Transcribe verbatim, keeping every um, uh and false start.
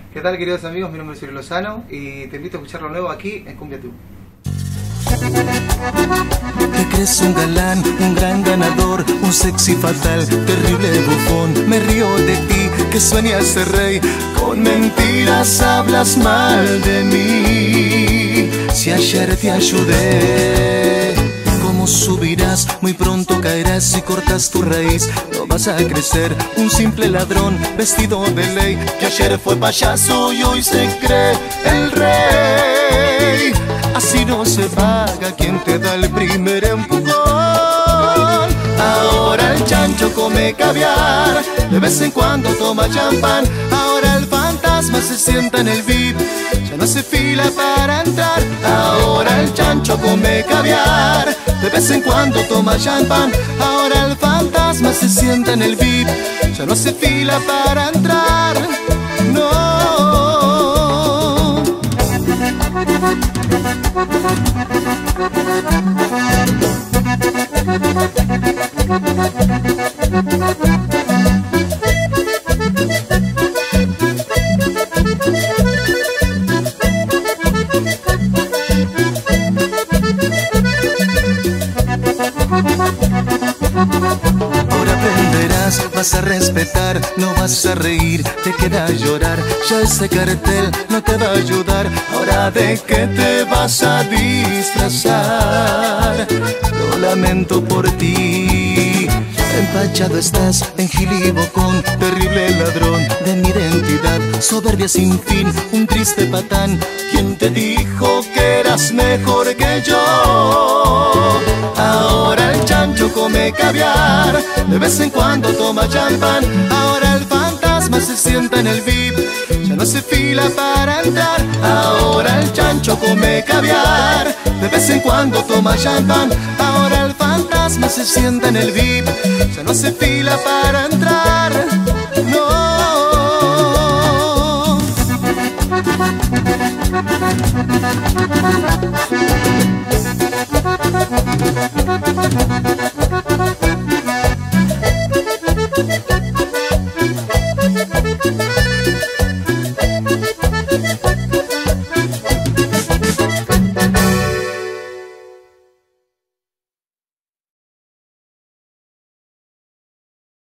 ¿Qué tal, queridos amigos? Mi nombre es Uri Lozano y te invito a escuchar lo nuevo aquí en Cumbia Tú. Te crees un galán, un gran ganador, un sexy fatal, terrible bufón. Me río de ti, que sueñas ser rey. Con mentiras hablas mal de mí. Si ayer te ayudé, ¿cómo subirás? Muy pronto caerás si cortas tu raíz. No vas a crecer, un simple ladrón vestido de ley, que ayer fue payaso y hoy se cree el rey. Así no se paga quien te da el primer empujón. Ahora el chancho come caviar, de vez en cuando toma champán. Ahora el fantasma se sienta en el V I P, ya no se fila para entrar. Ahora el chancho come caviar, de vez en cuando toma champán. Ahora el fantasma se sienta en el V I P, ya no se fila para entrar. No. Ahora aprenderás, vas a respetar, no vas a reír, te queda llorar. Ya ese cartel no te va a ayudar. Ahora de qué te vas a disfrazar, lo lamento por ti. Empachado estás en gilibocón, terrible ladrón de mi identidad. Soberbia sin fin, un triste patán. ¿Quién te dijo que eras mejor que yo? Ahora el chancho come caviar, de vez en cuando toma champán. Ahora el fantasma se sienta en el V I P, ya no se fila para entrar. Ahora el chancho come caviar, de vez en cuando toma champán. Ahora el fantasma se sienta en el V I P, ya no se fila para entrar. No.